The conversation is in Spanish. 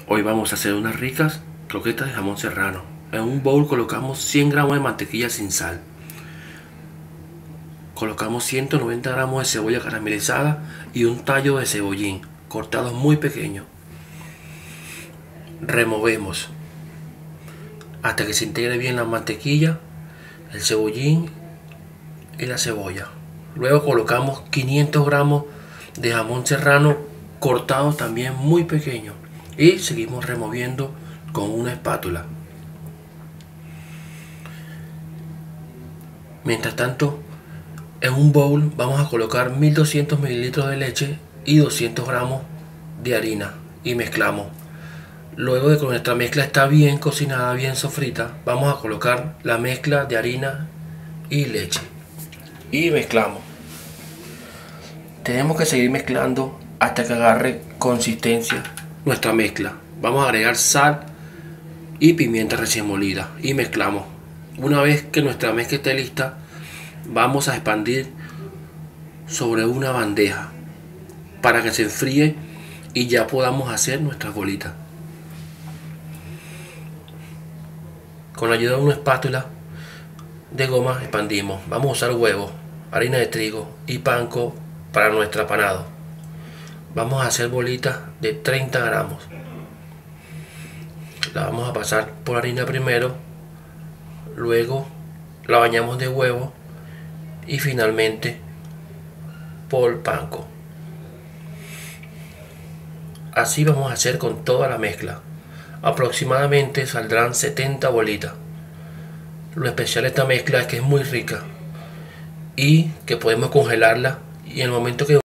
Hoy vamos a hacer unas ricas croquetas de jamón serrano. En un bowl colocamos 100 gramos de mantequilla sin sal. Colocamos 190 gramos de cebolla caramelizada y un tallo de cebollín, cortados muy pequeños. Removemos hasta que se integre bien la mantequilla, el cebollín y la cebolla. Luego colocamos 500 gramos de jamón serrano cortado también muy pequeño y seguimos removiendo con una espátula. Mientras tanto, en un bowl vamos a colocar 1200 mililitros de leche y 200 gramos de harina y mezclamos. Luego de que nuestra mezcla está bien cocinada, bien sofrita, vamos a colocar la mezcla de harina y leche y mezclamos. Tenemos que seguir mezclando hasta que agarre consistencia nuestra mezcla. Vamos a agregar sal y pimienta recién molida y mezclamos. Una vez que nuestra mezcla esté lista, vamos a expandir sobre una bandeja para que se enfríe y ya podamos hacer nuestras bolitas. Con la ayuda de una espátula de goma expandimos. Vamos a usar huevos, harina de trigo y panko para nuestro apanado. Vamos a hacer bolitas de 30 gramos. La vamos a pasar por harina primero, luego la bañamos de huevo y finalmente por panko. Así vamos a hacer con toda la mezcla. Aproximadamente saldrán 70 bolitas. Lo especial de esta mezcla es que es muy rica y que podemos congelarla, y en el momento que